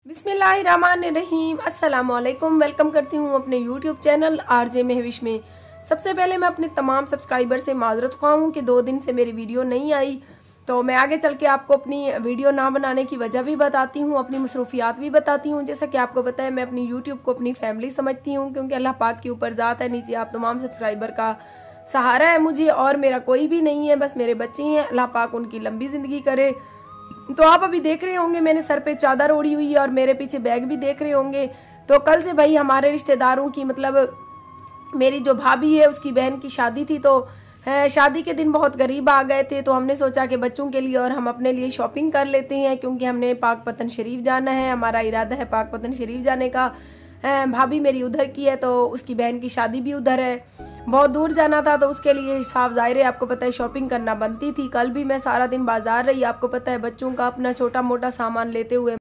बिस्मिल्लाहिर्रहमानिर्रहीम। अस्सलामुअलैकुम। वेलकम करती हूँ अपने यूट्यूब चैनल आरजे महविश में। सबसे पहले मैं अपने तमाम सब्सक्राइबर से माजरत ख्वाह हूँ कि 2 दिन से मेरी वीडियो नहीं आई, तो मैं आगे चल के आपको अपनी वीडियो ना बनाने की वजह भी बताती हूँ, अपनी मसरूफियात भी बताती हूँ। जैसा कि आपको पता है, मैं अपनी यूट्यूब को अपनी फैमिली समझती हूँ, क्योंकि अल्लाह पाक के ऊपर ज़ात है, नीचे आप तमाम सब्सक्राइबर का सहारा है मुझे, और मेरा कोई भी नहीं है, बस मेरे बच्चे हैं। अल्लाह पाक उनकी लंबी ज़िंदगी करे। तो आप अभी देख रहे होंगे मैंने सर पे चादर ओढ़ी हुई है और मेरे पीछे बैग भी देख रहे होंगे। तो कल से भाई हमारे रिश्तेदारों की, मतलब मेरी जो भाभी है उसकी बहन की शादी थी, तो शादी के दिन बहुत गरीब आ गए थे, तो हमने सोचा कि बच्चों के लिए और हम अपने लिए शॉपिंग कर लेते हैं, क्योंकि हमने पाक पतन शरीफ जाना है, हमारा इरादा है पाक पतन शरीफ जाने का। भाभी मेरी उधर की है, तो उसकी बहन की शादी भी उधर है, बहुत दूर जाना था, तो उसके लिए साफ जाहिर है, आपको पता है शॉपिंग करना बनती थी। कल भी मैं सारा दिन बाजार रही, आपको पता है बच्चों का अपना छोटा मोटा सामान लेते हुए।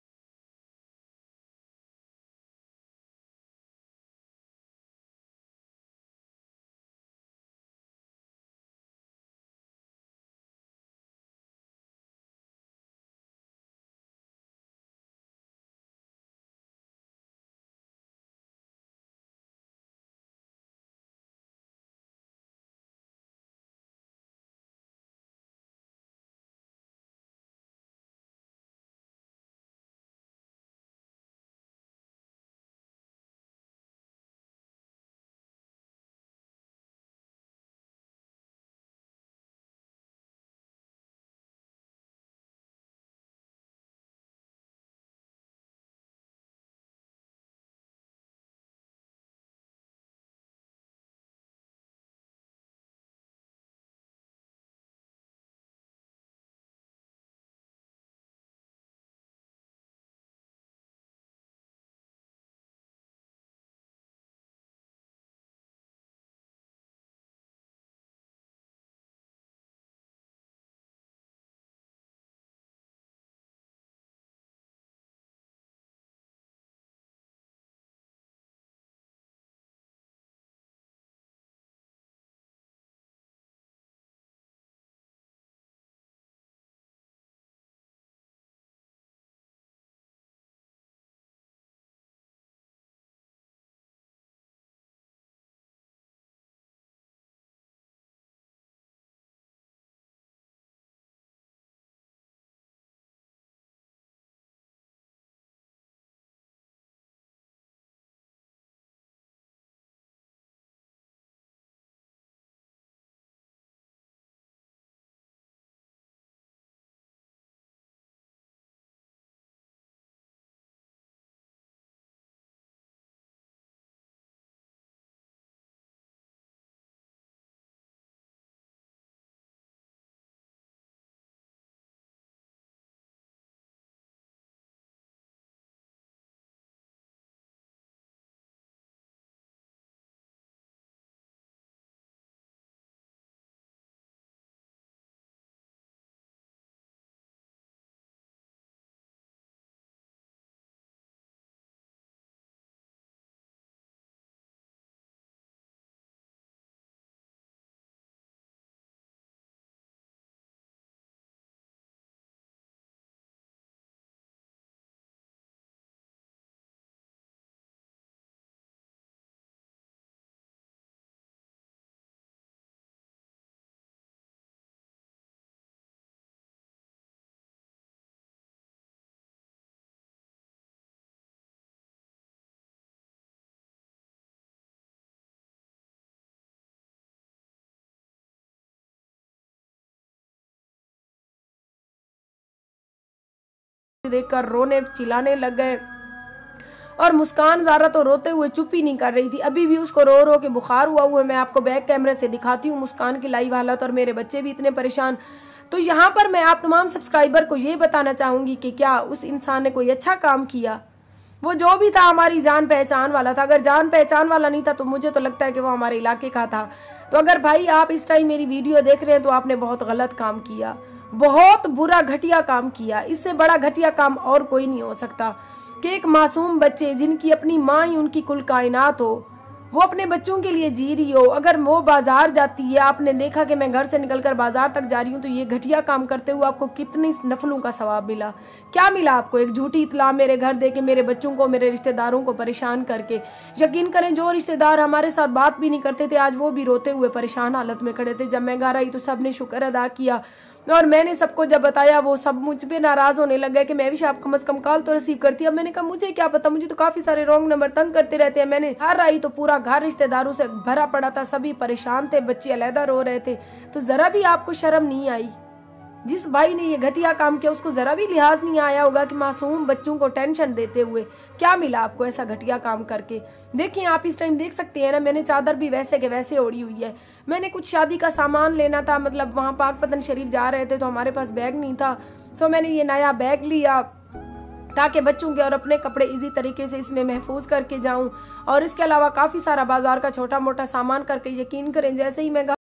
देखकर रोने चिल्लाने लग गए, और मुस्कान ज़ारा तो रोते हुए चुप ही नहीं कर रही थी। अभी भी उसको रो रो के बुखार हुआ है। मैं आपको बैक कैमरे से दिखाती हूँ मुस्कान की लाइव हालत, और मेरे बच्चे भी इतने परेशान। तो यहाँ पर मैं आप तमाम सब्सक्राइबर को ये बताना चाहूंगी कि क्या उस इंसान ने कोई अच्छा काम किया? वो जो भी था हमारी जान पहचान वाला था। अगर जान पहचान वाला नहीं था तो मुझे तो लगता है कि वो हमारे इलाके का था। तो अगर भाई आप इस टाइम मेरी वीडियो देख रहे हैं तो आपने बहुत गलत काम किया, बहुत बुरा घटिया काम किया। इससे बड़ा घटिया काम और कोई नहीं हो सकता कि एक मासूम बच्चे जिनकी अपनी माँ ही उनकी कुल कायनात हो, वो अपने बच्चों के लिए जी रही हो, अगर वो बाजार जाती है, आपने देखा कि मैं घर से निकलकर बाजार तक जा रही हूँ, तो ये घटिया काम करते हुए आपको कितनी नफलों का सवाब मिला। क्या मिला आपको? एक झूठी इतला मेरे घर दे के, मेरे बच्चों को, मेरे रिश्तेदारों को परेशान करके। यकीन करें, जो रिश्तेदार हमारे साथ बात भी नहीं करते थे, आज वो भी रोते हुए परेशान हालत में खड़े थे। जब मैं घर आई तो सबने शुक्र अदा किया, और मैंने सबको जब बताया, वो सब मुझ पे नाराज होने लग गए कि मैं भी आप कम से कम कॉल तो रिसीव करती है। अब मैंने कहा मुझे क्या पता, मुझे तो काफी सारे रॉन्ग नंबर तंग करते रहते हैं। मैंने घर आई तो पूरा घर रिश्तेदारों से भरा पड़ा था, सभी परेशान थे, बच्चे अलहदा रो रहे थे। तो जरा भी आपको शर्म नहीं आई? जिस भाई ने ये घटिया काम किया उसको जरा भी लिहाज नहीं आया होगा कि मासूम बच्चों को टेंशन देते हुए क्या मिला आपको ऐसा घटिया काम करके। देखिए आप इस टाइम देख सकते हैं ना, मैंने चादर भी वैसे के वैसे ओढ़ी हुई है। मैंने कुछ शादी का सामान लेना था, मतलब वहां पाक पतन शरीफ जा रहे थे तो हमारे पास बैग नहीं था, तो मैंने ये नया बैग लिया ताकि बच्चों के और अपने कपड़े इजी तरीके से इसमें महफूज करके जाऊं। और इसके अलावा काफी सारा बाजार का छोटा मोटा सामान करके, यकीन करें जैसे ही मैं